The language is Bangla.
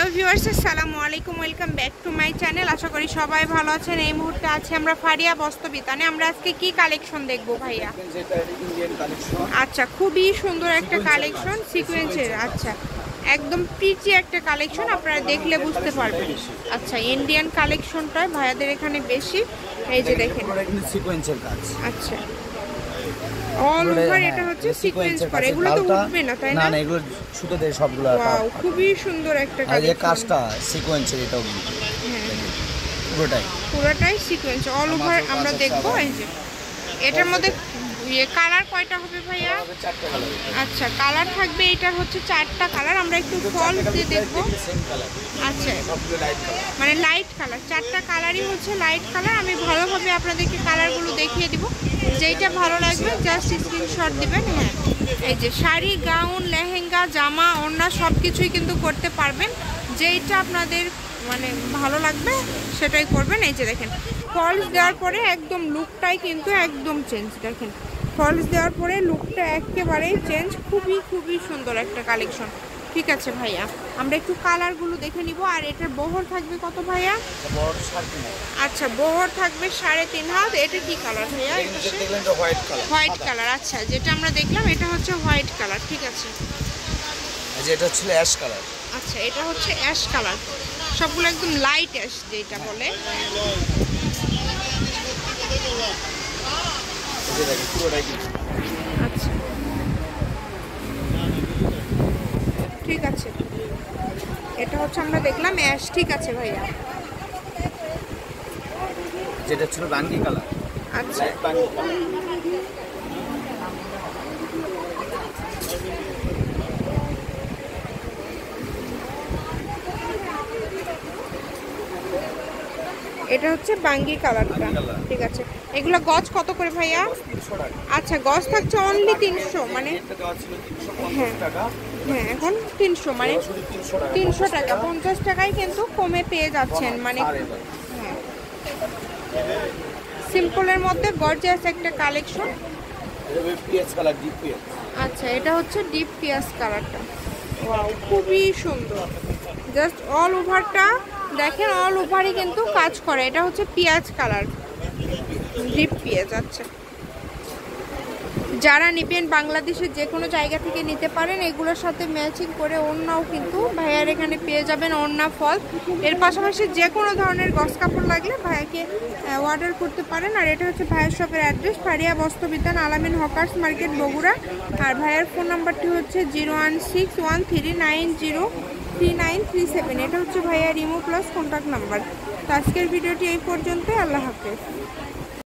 ভিউয়ার্স, আসসালামু আলাইকুম, welcome back to my channel. আশা করি সবাই ভালো আছেন। এই মুহূর্তে আছি আমরা ফারিয়া বস্ত্রবিতানে। আমরা আজকে কি কালেকশন দেখবো ভাইয়া? আচ্ছা, খুবই সুন্দর একটা কালেকশন সিকোয়েন্সের। আচ্ছা, একদম পিচি একটা কালেকশন, আপনারা দেখলে বুঝতে পারবেন। আচ্ছা, ইন্ডিয়ান কালেকশনটা ভাইয়াদের এখানে বেশি। এই যে দেখেন সিকোয়েন্সের কাজ। আচ্ছা, অল ওভার এটা হচ্ছে সিকোয়েন্স করে। এগুলো তো উঠবে না, তাই না? না না, এগুলো সুতো দিয়ে সবগুলো। ওয়াও, খুবই সুন্দর একটা কাজ। এই কাজটা সিকোয়েন্সের, এটাও পুরোটাই সিকোয়েন্স অল ওভার আমরা দেখবো। এই যে এটার মধ্যে কালার কয়টা হবে ভাইয়া? আচ্ছা, কালার থাকবে, এটার হচ্ছে 4টা কালার। আমরা একটু ফলস দিয়ে দেখবো। আচ্ছা, মানে লাইট কালার, 4টা কালারই হচ্ছে লাইট কালার। আমি ভালোভাবে আপনাদেরকে কালারগুলো দেখিয়ে দিব, যেইটা ভালো লাগবে জাস্ট স্ক্রিনশট দিবেন। হ্যাঁ, এই যে শাড়ি, গাউন, লেহেঙ্গা, জামা, ওড়না সব কিছুই কিন্তু করতে পারবেন। যেইটা আপনাদের মানে ভালো লাগবে সেটাই করবেন। এই যে দেখেন ফলস দেওয়ার পরে একদম লুকটাই কিন্তু একদম চেঞ্জ। দেখেন ফলস দেওয়ার পরে লুকটা একেবারেই চেঞ্জ। খুবই খুবই সুন্দর একটা কালেকশন। ঠিক আছে ভাইয়া, আমরা একটু কালারগুলো দেখে নিব। আর এটার বহর থাকবে কত ভাইয়া? আচ্ছা, বহর থাকবে 3.5 হাত। এটা কি কালার ভাইয়া? White colour. আচ্ছা, যেটা আমরা দেখলাম এটা হচ্ছে হোয়াইট কালার। ঠিক আছে, এটা হচ্ছে অ্যাশ কালার। আচ্ছা, এটা হচ্ছে অ্যাশ কালার। সবগুলো একদম লাইট অ্যাশ যেটা বলে। আচ্ছা, ঠিক আছে, এটা হচ্ছে আমরা দেখলাম অ্যাশ। ঠিক আছে ভাইয়া, যেটা ছিল বাঙ্গি কালার। আচ্ছা, এটা হচ্ছে বাঙ্গি কালারটা। ঠিক আছে, এগুলো গজ কত করে ভাইয়া? আচ্ছা, গজ থাকছে অনলি 300, মানে হ্যাঁ হ্যাঁ, এখন 300, মানে 300 টাকা। 50 টাকায় কিন্তু কমে পেয়ে যাচ্ছেন। মানে হ্যাঁ, সিম্পলের মধ্যে গর্জিয়াস একটা কালেকশন। আচ্ছা, এটা হচ্ছে ডিপ পিয়াজ কালারটা। ওয়াও, খুবই সুন্দর। জাস্ট অল ওভারটা দেখেন, অল ওভারই কিন্তু কাজ করে। এটা হচ্ছে পিয়াজ কালার, ডিপ পিয়াজ। আচ্ছা, যারা নেবেন বাংলাদেশের যে কোনো জায়গা থেকে নিতে পারেন। এগুলোর সাথে ম্যাচিং করে ওড়নাও কিন্তু ভাইয়ার এখানে পেয়ে যাবেন, ওড়না ফল। এর পাশাপাশি যে কোনো ধরনের গস কাপড় লাগলে ভাইয়াকে অর্ডার করতে পারেন। আর এটা হচ্ছে ভাইয়ের শপের অ্যাড্রেস, ফারিয়া বস্ত্রবিতান, আলামিন হকার্স মার্কেট, বগুড়া। আর ভাইয়ার ফোন নাম্বারটি হচ্ছে 01613903937। এটা হচ্ছে ভাইয়ার ইমো প্লাস কন্ট্যাক্ট নাম্বার। তো আজকের ভিডিওটি এই পর্যন্ত। আল্লাহ হাফেজ।